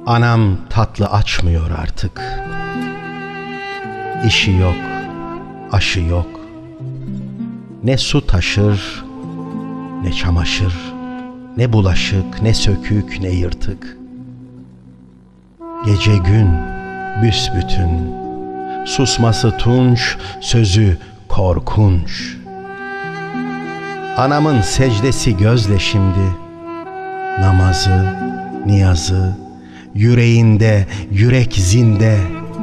Anam tatlı açmıyor artık. İşi yok, aşı yok. Ne su taşır, ne çamaşır, ne bulaşık, ne sökük, ne yırtık. Gece gün büsbütün, susması tunç, sözü korkunç. Anamın secdesi gözle şimdi, namazı, niyazı, yüreğinde, yürek zinde.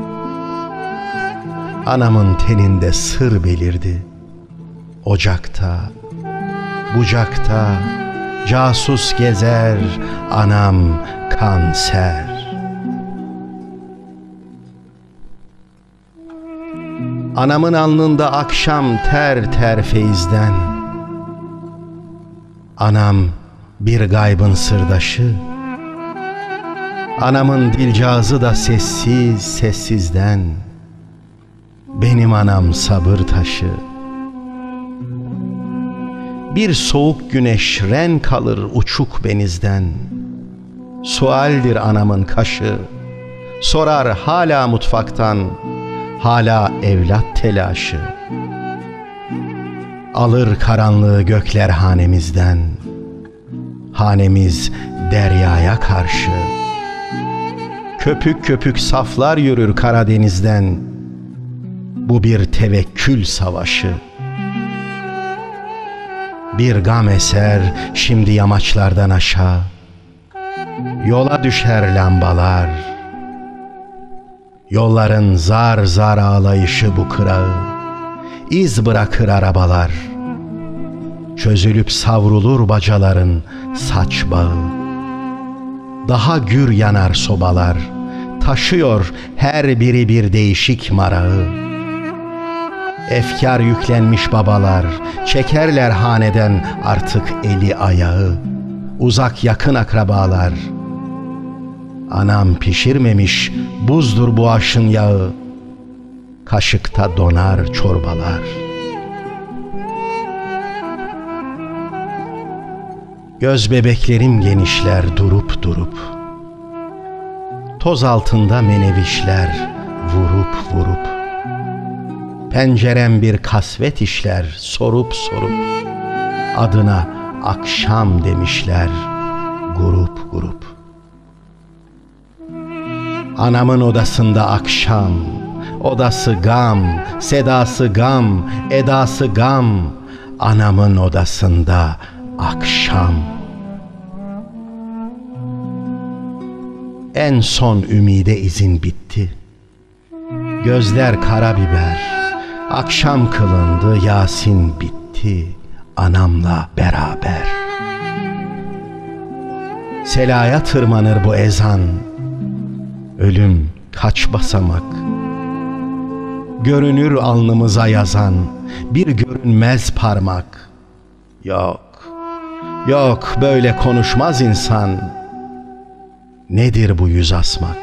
Anamın teninde sır belirdi, ocakta, bucakta, casus gezer, anam kanser. Anamın alnında akşam ter ter feyizden. Anam bir gaybın sırdaşı. Anamın dilcazı da sessiz sessizden. Benim anam sabır taşı. Bir soğuk güneş ren kalır uçuk benizden. Sualdir anamın kaşı. Sorar hala mutfaktan, hala evlat telaşı. Alır karanlığı gökler hanemizden. Hanemiz deryaya karşı. Köpük köpük saflar yürür Karadeniz'den. Bu bir tevekkül savaşı. Bir gam eser şimdi yamaçlardan aşağı. Yola düşer lambalar. Yolların zar zar ağlayışı bu kırağı. İz bırakır arabalar. Çözülüp savrulur bacaların saç bağı. Daha gür yanar sobalar. Taşıyor her biri bir değişik marağı. Efkar yüklenmiş babalar çekerler haneden artık eli ayağı. Uzak yakın akrabalar. Anam pişirmemiş buzdur bu aşın yağı. Kaşıkta donar çorbalar. Göz bebeklerim genişler durup durup. Toz altında menevişler vurup vurup. Pencerem bir kasvet işler sorup sorup. Adına akşam demişler grup grup. Anamın odasında akşam, odası gam, sedası gam, edası gam. Anamın odasında akşam. En son ümide izin bitti. Gözler karabiber. Akşam kılındı, Yasin bitti anamla beraber. Selaya tırmanır bu ezan. Ölüm kaç basamak. Görünür alnımıza yazan bir görünmez parmak. Yok, yok böyle konuşmaz insan. Nedir bu yüz asmak?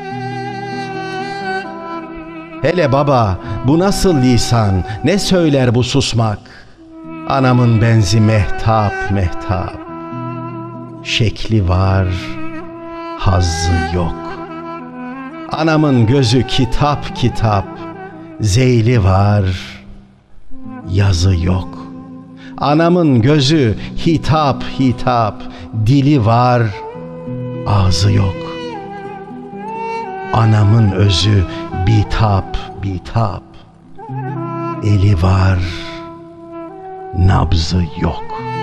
Hele baba bu nasıl lisan, ne söyler bu susmak? Anamın benzi mehtap mehtap. Şekli var, hazzı yok. Anamın gözü kitap kitap. Zeyli var, yazı yok. Anamın gözü hitap hitap. Dili var, ağzı yok. Anamın özü bitap bitap. Eli var, nabzı yok.